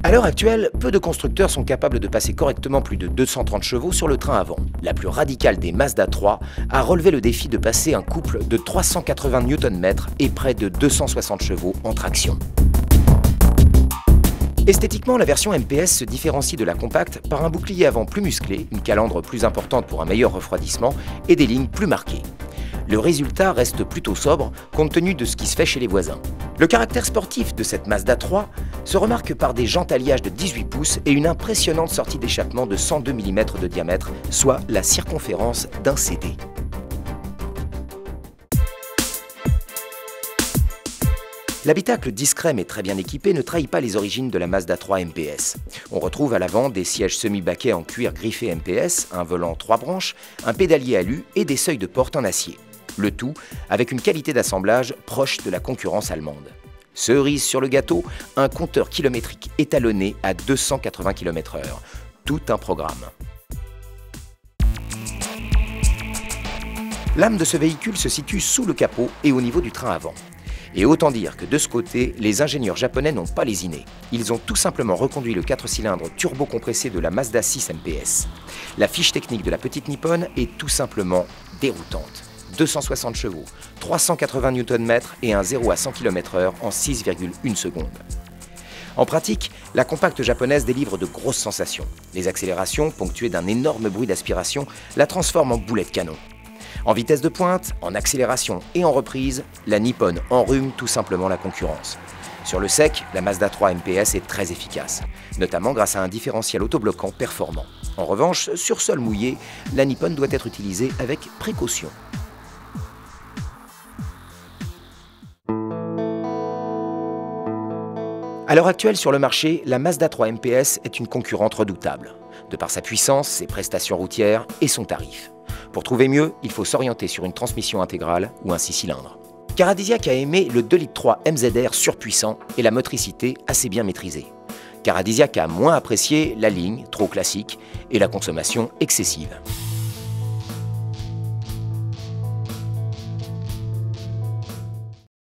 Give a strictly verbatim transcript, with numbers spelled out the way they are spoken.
À l'heure actuelle, peu de constructeurs sont capables de passer correctement plus de deux cent trente chevaux sur le train avant. La plus radicale des Mazda trois a relevé le défi de passer un couple de trois cent quatre-vingts newtons-mètres et près de deux cent soixante chevaux en traction. Esthétiquement, la version M P S se différencie de la compacte par un bouclier avant plus musclé, une calandre plus importante pour un meilleur refroidissement et des lignes plus marquées. Le résultat reste plutôt sobre compte tenu de ce qui se fait chez les voisins. Le caractère sportif de cette Mazda trois se remarque par des jantes alliages de dix-huit pouces et une impressionnante sortie d'échappement de cent deux millimètres de diamètre, soit la circonférence d'un C D. L'habitacle discret mais très bien équipé ne trahit pas les origines de la Mazda trois M P S. On retrouve à l'avant des sièges semi-baquets en cuir griffé M P S, un volant trois branches, un pédalier alu et des seuils de porte en acier. Le tout avec une qualité d'assemblage proche de la concurrence allemande. Cerise sur le gâteau, un compteur kilométrique étalonné à deux cent quatre-vingts kilomètres heure. Tout un programme. L'âme de ce véhicule se situe sous le capot et au niveau du train avant. Et autant dire que de ce côté, les ingénieurs japonais n'ont pas lésiné. Ils ont tout simplement reconduit le quatre cylindres turbo-compressé de la Mazda six M P S. La fiche technique de la petite Nippon est tout simplement déroutante. deux cent soixante chevaux, trois cent quatre-vingts newtons-mètres et un zéro à cent kilomètres heure en six virgule une secondes. En pratique, la compacte japonaise délivre de grosses sensations. Les accélérations, ponctuées d'un énorme bruit d'aspiration, la transforment en boulet de canon. En vitesse de pointe, en accélération et en reprise, la Nippon enrhume tout simplement la concurrence. Sur le sec, la Mazda trois M P S est très efficace, notamment grâce à un différentiel autobloquant performant. En revanche, sur sol mouillé, la Nippon doit être utilisée avec précaution. À l'heure actuelle sur le marché, la Mazda trois M P S est une concurrente redoutable, de par sa puissance, ses prestations routières et son tarif. Pour trouver mieux, il faut s'orienter sur une transmission intégrale ou un six cylindres. Caradisiac a aimé le deux litres trois M Z R surpuissant et la motricité assez bien maîtrisée. Caradisiac a moins apprécié la ligne, trop classique, et la consommation excessive.